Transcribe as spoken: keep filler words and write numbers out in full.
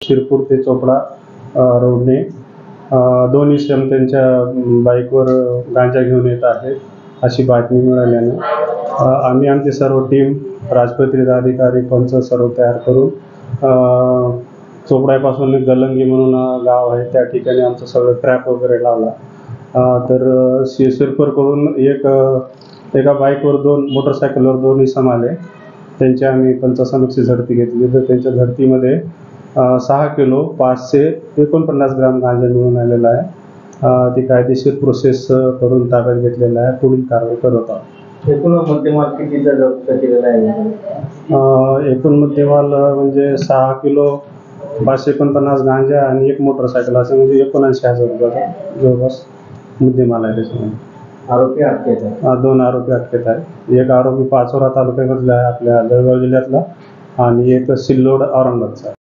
शिरपूर ते चोपडा रोडने दोन इसम त्यांच्या बाईकवर गांजा घेऊन येत आहेत अशी बातमी मिळाल्यानं आम्ही आमची सर्व टीम राजपत्रित अधिकारी पंच सर्व तयार करून चोपड्यापासून गलंगी म्हणून गाव आहे त्या ठिकाणी आमचं सगळं ट्रॅप वगैरे लावला. तर शि शिरपूरकडून एक एका बाईकवर दोन मोटरसायकलवर दोन इसम आले. त्यांची आम्ही पंचसमिक्ष झडती घेतली तर त्यांच्या झडतीमध्ये सहा किलो पाचशे एकोणपन्नास ग्राम गांजा मिळून आलेला आहे. ती कायदेशीर प्रोसेस करून ताब्यात घेतलेला आहे. पुढील कारवाई करत आहोत. एकूण मुद्देमाल कितीचा जप्त केलेला आहे? एकूण मुद्देमाल म्हणजे सहा किलो पाचशे एकोणपन्नास गांजा आणि एक मोटरसायकल असं म्हणजे एकोणऐंशी हजार रुपयाचा जवळपास मुद्देमाल आहे. त्याच्यामध्ये आरोपी अटकेत आहे. दोन आरोपी अटकेत आहे. एक आरोपी पाचोरा तालुक्यामधला आहे आपल्या जळगाव जिल्ह्यातला आणि एक सिल्लोड औरंगाबादचा.